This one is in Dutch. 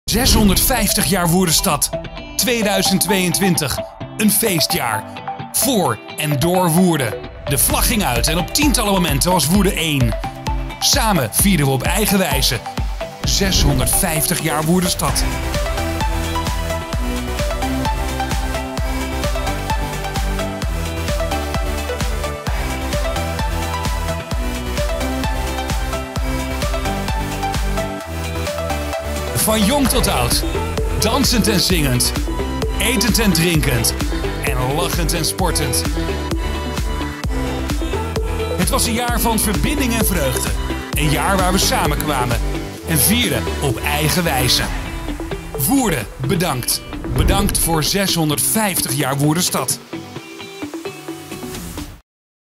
650 jaar Woerdenstad. 2022. Een feestjaar. Voor en door Woerden. De vlag ging uit en op tientallen momenten was Woerden één. Samen vierden we op eigen wijze 650 jaar Woerdenstad. Van jong tot oud, dansend en zingend, etend en drinkend en lachend en sportend. Het was een jaar van verbinding en vreugde. Een jaar waar we samenkwamen en vierden op eigen wijze. Woerden, bedankt. Bedankt voor 650 jaar Woerdenstad.